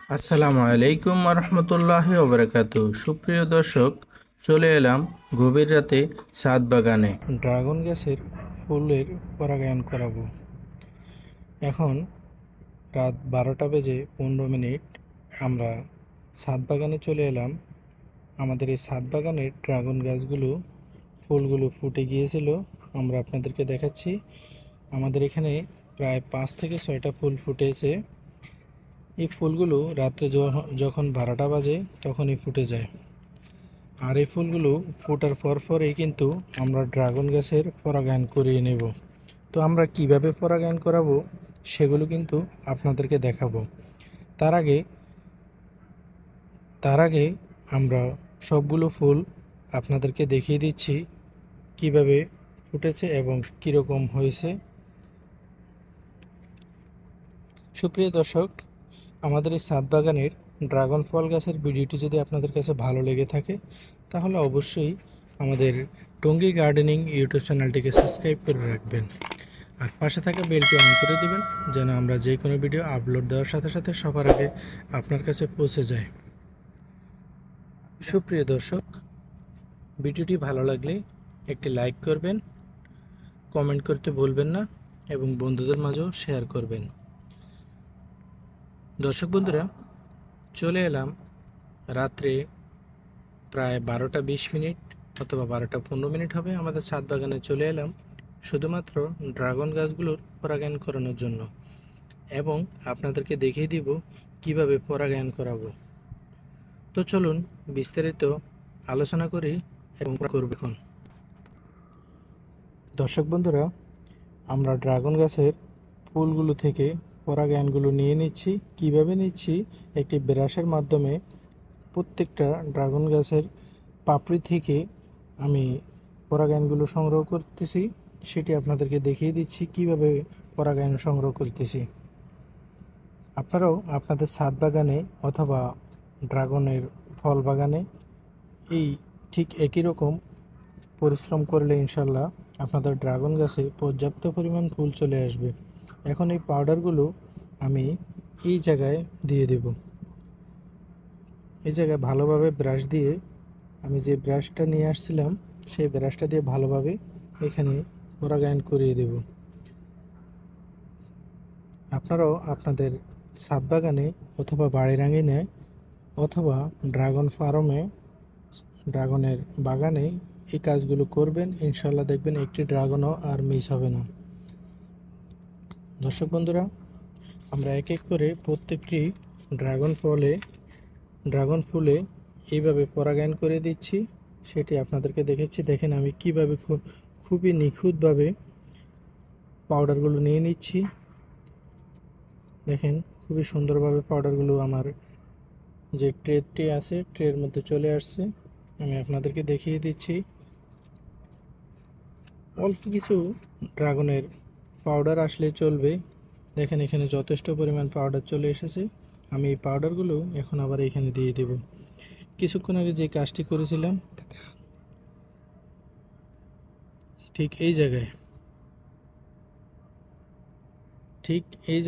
আসসালামু আলাইকুম রহমতুল্লাহি ওবরাকাতু। সুপ্রিয় দর্শক, চলে এলাম গভীর রাতে ছাদ বাগানে ড্রাগন গাছের ফুলের পরাগায়ন করাবো। এখন রাত 12:15। আমরা ছাদ বাগানে চলে এলাম। আমাদের এই ছাদ বাগানের ড্রাগন গাছগুলো ফুলগুলো ফুটে গিয়েছিল, আমরা আপনাদেরকে দেখাচ্ছি। আমাদের এখানে প্রায় 5 থেকে 6টা ফুল ফুটেছে। এই ফুলগুলো রাত্রে যখন 12টা বাজে তখনই ফুটে যায়। আর এই ফুলগুলো ফোটার পরেই কিন্তু আমরা ড্রাগন গাছের পরাগায়ন করিয়ে নেব। তো আমরা কিভাবে পরাগায়ন করাবো সেগুলো কিন্তু আপনাদেরকে দেখাবো। তার আগে তার আগে আমরা সবগুলো ফুল আপনাদেরকে দেখিয়ে দিচ্ছি কিভাবে ফুটেছে এবং কীরকম হয়েছে। সুপ্রিয় দর্শক, আমাদের এই ছাদ বাগানের ড্রাগন ফল গাছের ভিডিওটি যদি আপনাদের কাছে ভালো লেগে থাকে তাহলে অবশ্যই আমাদের টঙ্গী গার্ডেনিং ইউটিউব চ্যানেলটিকে সাবস্ক্রাইব করে রাখবেন আর পাশে থাকা বেলটি অন করে দিবেন, যেন আমরা যে কোনো ভিডিও আপলোড দেওয়ার সাথে সাথে সবার আগে আপনার কাছে পৌঁছে যায়। সুপ্রিয় দর্শক, ভিডিওটি ভালো লাগলে একটি লাইক করবেন, কমেন্ট করতে ভুলবেন না এবং বন্ধুদের মাঝেও শেয়ার করবেন। দর্শক বন্ধুরা, চলে এলাম রাত্রে প্রায় 12টা 20 অথবা 12টা 15 হবে। আমাদের ছাদ বাগানে চলে এলাম শুধুমাত্র ড্রাগন গাছগুলোর পরাগায়ন করানোর জন্য এবং আপনাদেরকে দেখিয়ে দিব কিভাবে পরাগায়ন করাবো। তো চলুন বিস্তারিত আলোচনা করি এবং করব। এখন দর্শক বন্ধুরা, আমরা ড্রাগন গাছের ফুলগুলো থেকে পরাগায়নগুলো নিয়ে নিচ্ছি। কিভাবে নিচ্ছি, একটি ব্রাশের মাধ্যমে প্রত্যেকটা ড্রাগন গাছের পাপড়ি থেকে আমি পরাগায়নগুলো সংগ্রহ করতেছি, সেটি আপনাদেরকে দেখিয়ে দিচ্ছি কিভাবে পরাগায়ন সংগ্রহ করতেছি। আপনারাও আপনাদের ছাদ বাগানে অথবা ড্রাগনের ফল বাগানে এই ঠিক একই রকম পরিশ্রম করলে ইনশাল্লাহ আপনাদের ড্রাগন গাছে পর্যাপ্ত পরিমাণ ফুল চলে আসবে। এখন এই পাউডারগুলো আমি এই জায়গায় দিয়ে দেব। এই জায়গায় ভালোভাবে ব্রাশ দিয়ে, আমি যে ব্রাশটা নিয়ে আসছিলাম সেই ব্রাশটা দিয়ে ভালোভাবে এখানে পরাগায়ন করিয়ে দেব। আপনারাও আপনাদের ছাদ বাগানে অথবা বাড়ির আঙিনায় অথবা ড্রাগন ফার্মে, ড্রাগনের বাগানে এই কাজগুলো করবেন। ইনশাল্লাহ দেখবেন একটি ড্রাগনও আর মিস হবে না। দর্শক বন্ধুরা, আমরা এক এক করে প্রত্যেকটি ড্রাগন ফুলে এইভাবে পরাগায়ন করে দিচ্ছি, সেটি আপনাদেরকে দেখেছি। দেখেন আমি কিভাবে খুবই নিখুঁতভাবে পাউডারগুলো নিয়ে নিচ্ছি। দেখেন খুবই সুন্দরভাবে পাউডারগুলো আমার যে ট্রেটি আছে ট্রের মধ্যে চলে আসছে। আমি আপনাদেরকে দেখিয়ে দিচ্ছি। অল্প কিছু ড্রাগনের পাউডার আসলে চলবে। দেখেন এখানে যথেষ্ট পরিমাণ পাউডার চলে এসেছে। আমি এই পাউডারগুলো এখন আবার এখানে দিয়ে দেব। কিছুক্ষণ আগে যে কাজটি করেছিলাম ঠিক এই জায়গায় ঠিক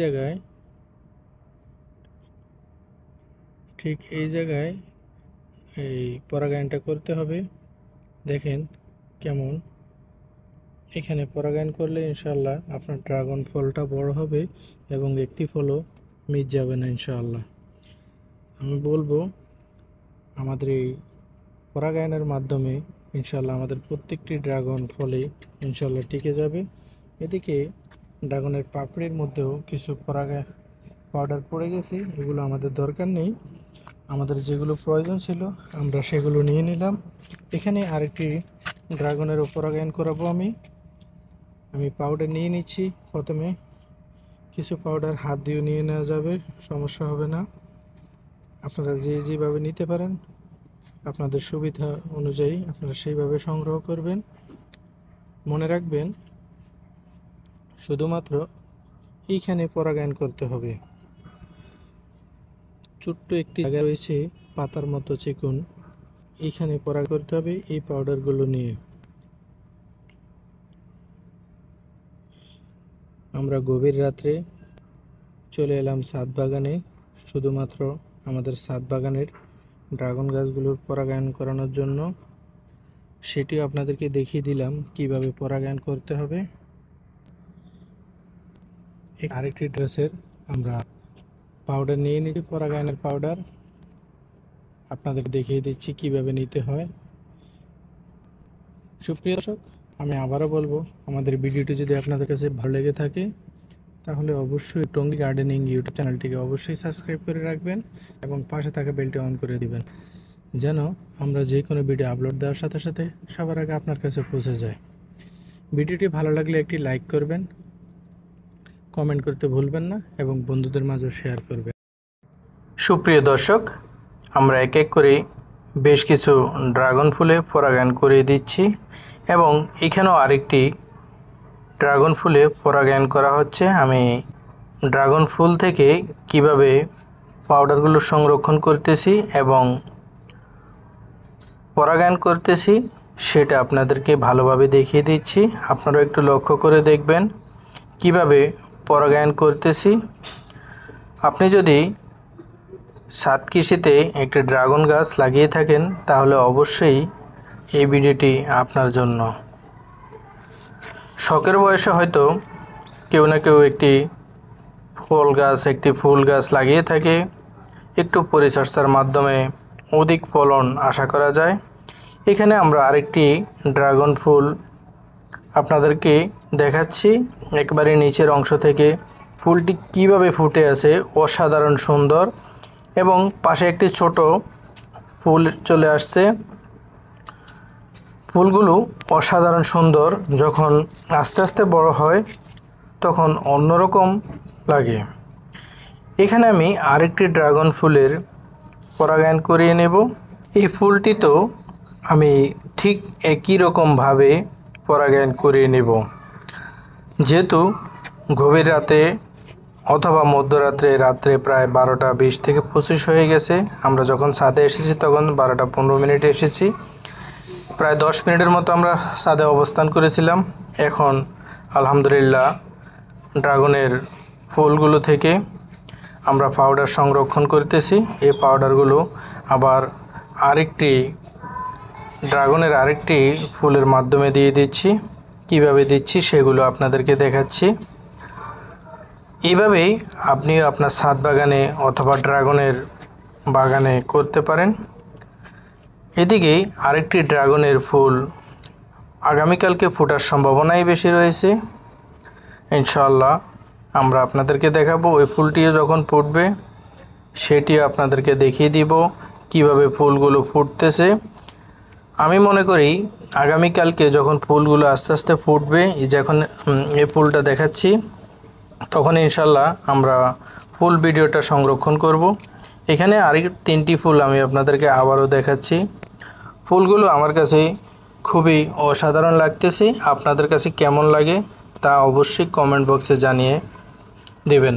এই জায়গায় এই পরাগায়নটা করতে হবে। দেখেন কেমন এখানে পরাগায়ন করলে ইনশাআল্লাহ আপনার ড্রাগন ফলটা বড় হবে এবং একটি ফলও মিস যাবে না ইনশাআল্লাহ। আমি বলবো আমাদের এই পরাগায়নের মাধ্যমে ইনশাআল্লাহ আমাদের প্রত্যেকটি ড্রাগন ফলে ইনশাআল্লাহ টিকে যাবে। এদিকে ড্রাগনের পাপড়ির মধ্যেও কিছু পাউডার পড়ে গেছে, এগুলো আমাদের দরকার নেই। আমাদের যেগুলো প্রয়োজন ছিল আমরা সেগুলো নিয়ে নিলাম। এখানে আরেকটি ড্রাগনেরও পরাগায়ন করাবো। আমি পাউডার নিয়ে নিচ্ছি। প্রথমে কিছু পাউডার হাত দিয়ে নিয়ে নেওয়া যাবে, সমস্যা হবে না। আপনারা যেভাবে নিতে পারেন, আপনাদের সুবিধা অনুযায়ী আপনারা সেইভাবে সংগ্রহ করবেন। মনে রাখবেন শুধুমাত্র এইখানে পরাগায়ন করতে হবে। ছোট্ট একটি জায়গা রয়েছে পাতার মতো চিকন, এইখানে পরাগায়ন করতে হবে এই পাউডারগুলো নিয়ে। আমরা গভীর রাত্রে চলে এলাম ছাদ বাগানে শুধুমাত্র আমাদের ছাদ বাগানের ড্রাগন গাছগুলোর পরাগায়ন করানোর জন্য। সেটিও আপনাদেরকে দেখিয়ে দিলাম কিভাবে পরাগায়ন করতে হবে। আরেকটি ড্রেসের আমরা পাউডার নিয়ে নিচ্ছি, পরাগায়নের পাউডার। আপনাদের দেখিয়ে দিচ্ছি কিভাবে নিতে হয়। সুপ্রিয় দর্শক, আমি আবারও বলবো, আমাদের ভিডিওটি যদি আপনাদের কাছে ভালো লেগে থাকে তাহলে অবশ্যই টঙ্গী গার্ডেনিং ইউটিউব চ্যানেলটিকে অবশ্যই সাবস্ক্রাইব করে রাখবেন এবং পাশে থাকা বেলটি অন করে দিবেন, যেন আমরা যে কোনো ভিডিও আপলোড দেওয়ার সাথে সাথে সবার আগে আপনার কাছে পৌঁছে যায়। ভিডিওটি ভালো লাগলে একটি লাইক করবেন, কমেন্ট করতে ভুলবেন না এবং বন্ধুদের মাঝে শেয়ার করবেন। সুপ্রিয় দর্শক, আমরা এক এক করে বেশ কিছু ড্রাগন ফুলে পরাগায়ন করে দিচ্ছি এবং এখানেও আরেকটি ড্রাগন ফুলে পরাগায়ন করা হচ্ছে। আমি ড্রাগন ফুল থেকে কিভাবে পাউডারগুলো সংরক্ষণ করতেছি এবং পরাগায়ন করতেছি সেটা আপনাদেরকে ভালোভাবে দেখিয়ে দিচ্ছি। আপনারা একটু লক্ষ্য করে দেখবেন কিভাবে পরাগায়ন করতেছি। আপনি যদি ছাদ কৃষিতে একটি ড্রাগন গাছ লাগিয়ে থাকেন তাহলে অবশ্যই এই ভিডিওটি আপনার জন্য। শখের বয়সে হয়তো কেউ না কেউ একটি ফল গাছ, একটি ফুল গাছ লাগিয়ে থাকে। একটু পরিচর্যার মাধ্যমে অধিক ফলন আশা করা যায়। এখানে আমরা আরেকটি ড্রাগন ফুল আপনাদেরকে দেখাচ্ছি। একবারে নিচের অংশ থেকে ফুলটি কিভাবে ফুটে আছে, অসাধারণ সুন্দর, এবং পাশে একটি ছোট ফুল চলে আসছে। ফুলগুলো অসাধারণ সুন্দর, যখন আস্তে আস্তে বড় হয় তখন অন্যরকম লাগে। এখানে আমি আরেকটি ড্রাগন ফুলের পরাগায়ন করিয়ে নেব। এই ফুলটি তো আমি ঠিক একই রকমভাবে পরাগায়ন করিয়ে নেব। যেহেতু গভীর রাতে অথবা মধ্যরাত্রে, রাত্রে প্রায় 12টা 20 থেকে 25 হয়ে গেছে। আমরা যখন ছাদে এসেছি তখন 12টা 15 মিনিটে এসেছি। প্রায় 10 মিনিটের মতো আমরা ছাদে অবস্থান করেছিলাম। এখন আলহামদুলিল্লাহ ড্রাগনের ফুলগুলো থেকে আমরা পাউডার সংরক্ষণ করতেছি। এই পাউডারগুলো আবার ড্রাগনের আরেকটি ফুলের মাধ্যমে দিয়ে দিচ্ছি। কিভাবে দিচ্ছি সেগুলো আপনাদেরকে দেখাচ্ছি। এইভাবেই আপনি আপনার ছাদ বাগানে অথবা ড্রাগনের বাগানে করতে পারেন। এদিকে আরেকটি ড্রাগনের ফুল আগামীকালকে ফোটার সম্ভাবনাই বেশি রয়েছে। ইনশাআল্লাহ আমরা আপনাদেরকে দেখাবো। ওই ফুলটিও যখন ফুটবে সেটিও আপনাদেরকে দেখিয়ে দিব কিভাবে ফুলগুলো ফুটতেছে। আমি মনে করি আগামীকালকে যখন ফুলগুলো আস্তে আস্তে ফুটবে, যখন এই ফুলটা দেখাচ্ছি তখন ইনশাআল্লাহ আমরা ফুল ভিডিওটা সংরক্ষণ করব। এখানে আরেক 3টি ফুল আমি আপনাদেরকে আবারও দেখাচ্ছি। ফুলগুলো আমার কাছে খুবই অসাধারণ লাগতেছে। আপনাদের কাছে কেমন লাগে তা অবশ্যই কমেন্ট বক্সে জানিয়ে দেবেন।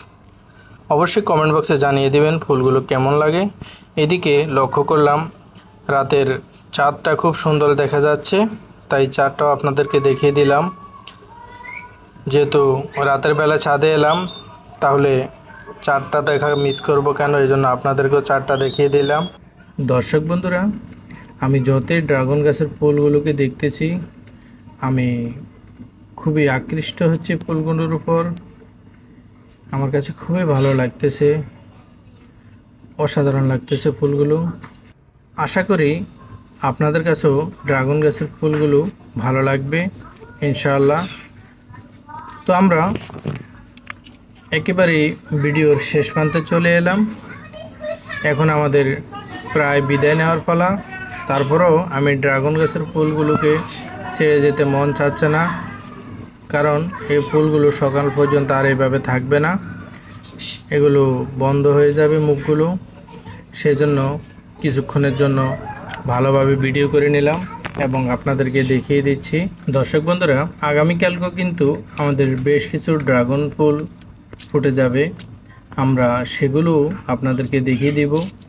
ফুলগুলো কেমন লাগে। এদিকে লক্ষ্য করলাম রাতের চাঁদটা খুব সুন্দর দেখা যাচ্ছে, তাই চাঁদটাও আপনাদেরকে দেখিয়ে দিলাম। যেহেতু রাতের বেলা ছাদে এলাম তাহলে চাঁদটা দেখা মিস করব কেন, এই জন্য আপনাদেরকেও চাঁদটা দেখিয়ে দিলাম। দর্শক বন্ধুরা, আমি যতই ড্রাগন গাছের ফুলগুলোকে দেখতেছি আমি খুবই আকৃষ্ট হচ্ছে ফুলগুলোর উপর। আমার কাছে খুবই ভালো লাগতেছে, অসাধারণ লাগতেছে ফুলগুলো। আশা করি আপনাদের কাছেও ড্রাগন গাছের ফুলগুলো ভালো লাগবে ইনশাআল্লাহ। তো আমরা একেবারে ভিডিওর শেষ প্রান্তে চলে এলাম। এখন আমাদের প্রায় বিদায় নেওয়ার পালা। তারপরেও আমি ড্রাগন গাছের ফুলগুলোকে ছেড়ে যেতে মন চাচ্ছে না, কারণ এই ফুলগুলো সকাল পর্যন্ত আর এইভাবে থাকবে না, এগুলো বন্ধ হয়ে যাবে মুখগুলো। সেজন্য কিছুক্ষণের জন্য ভালোভাবে ভিডিও করে নিলাম এবং আপনাদেরকে দেখিয়ে দিচ্ছি। দর্শক বন্ধুরা, আগামীকালকেও কিন্তু আমাদের বেশ কিছু ড্রাগন ফুল ফুটে যাবে। আমরা সেগুলো আপনাদেরকে দেখিয়ে দিব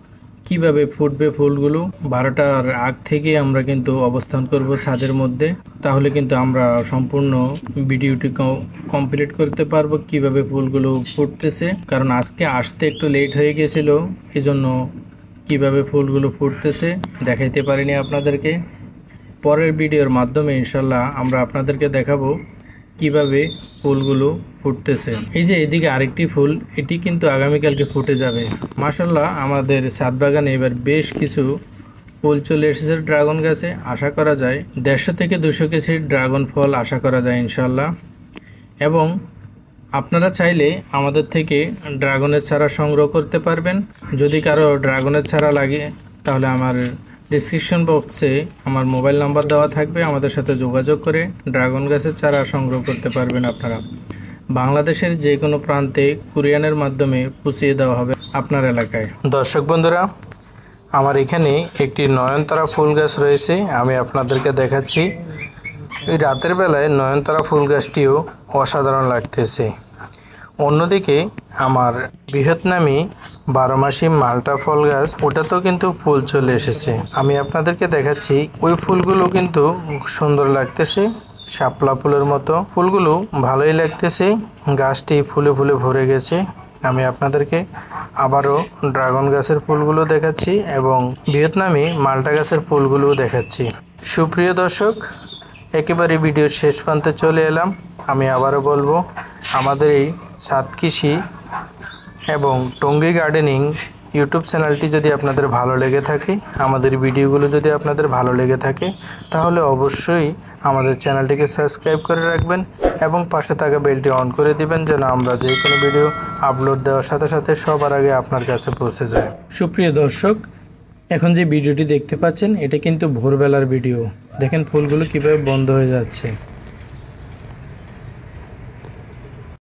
কিভাবে ফুটবে ফুলগুলো 12টার আগ থেকে আমরা কিন্তু অবস্থান করব ছাদের মধ্যে, তাহলে কিন্তু আমরা সম্পূর্ণ ভিডিওটি কমপ্লিট করতে পারবো কিভাবে ফুলগুলো ফুটতেছে। কারণ আজকে আসতে একটু লেট হয়ে গেছিল, এজন্য কিভাবে ফুলগুলো ফুটতেছে দেখাইতে পারিনি আপনাদেরকে। পরের ভিডিওর মাধ্যমে ইনশাল্লাহ আমরা আপনাদেরকে দেখাবো কিভাবে ফুলগুলো ফুটতেছে। এই যে এদিকে আরেকটি ফুল, এটি কিন্তু আগামীকালকে ফুটে যাবে। মাশাল্লাহ আমাদের ছাদ বাগানে এবার বেশ কিছু ফুল চলে এসেছে ড্রাগন গাছে। আশা করা যায় 150 থেকে 200 কেজি ড্রাগন ফল আশা করা যায় ইনশাল্লাহ। এবং আপনারা চাইলে আমাদের থেকে ড্রাগনের চারা সংগ্রহ করতে পারবেন। যদি কারো ড্রাগনের চারা লাগে তাহলে আমার ডিসক্রিপশন বক্সে আমার মোবাইল নাম্বার দেওয়া থাকবে, আমাদের সাথে যোগাযোগ করে ড্রাগন গাছের চারা সংগ্রহ করতে পারবেন আপনারা। বাংলাদেশের যে কোনো প্রান্তে কুরিয়ারের মাধ্যমে পৌঁছিয়ে দেওয়া হবে আপনার এলাকায়। দর্শক বন্ধুরা, আমার এখানে একটি নয়নতারা ফুল গাছ রয়েছে, আমি আপনাদেরকে দেখাচ্ছি। এই রাতের বেলায় নয়নতারা ফুল গাছটিও অসাধারণ লাগতেছে। অন্যদিকে আমার ভিয়েতনামি 12 মাসি মাল্টা ফল গাছ, ওটাতেও কিন্তু ফুল চলে এসেছে। আমি আপনাদেরকে দেখাচ্ছি, ওই ফুলগুলো কিন্তু সুন্দর লাগতেছে, শাপলা ফুলের মতো। ফুলগুলো ভালোই লাগতেছে, গাছটি ফুলে ফুলে ভরে গেছে। আমি আপনাদেরকে আবারও ড্রাগন গাছের ফুলগুলো দেখাচ্ছি এবং ভিয়েতনামি মাল্টা গাছের ফুলগুলোও দেখাচ্ছি। সুপ্রিয় দর্শক, একেবারে ভিডিওর শেষ প্রান্তে চলে এলাম। আমি আবারও বলবো, আমাদের এই ছাদ কৃষি এবং টঙ্গী গার্ডেনিং ইউটিউব চ্যানেলটি যদি আপনাদের ভালো লেগে থাকে, আমাদের ভিডিওগুলো যদি আপনাদের ভালো লেগে থাকে, তাহলে অবশ্যই আমাদের চ্যানেলটিকে সাবস্ক্রাইব করে রাখবেন এবং পাশে থাকা বেলটি অন করে দিবেন, যেন আমরা যে কোনো ভিডিও আপলোড দেওয়ার সাথে সাথে সবার আগে আপনার কাছে পৌঁছে যায়। সুপ্রিয় দর্শক, এখন যে ভিডিওটি দেখতে পাচ্ছেন এটা কিন্তু ভোরবেলার ভিডিও। দেখেন ফুলগুলো কিভাবে বন্ধ হয়ে যাচ্ছে।